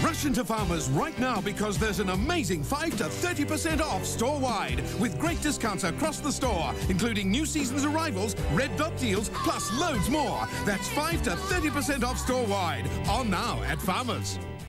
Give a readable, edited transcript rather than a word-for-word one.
Rush into Farmers right now because there's an amazing 5 to 30% off store-wide with great discounts across the store, including new season's arrivals, red dot deals, plus loads more. That's 5 to 30% off store-wide. On now at Farmers.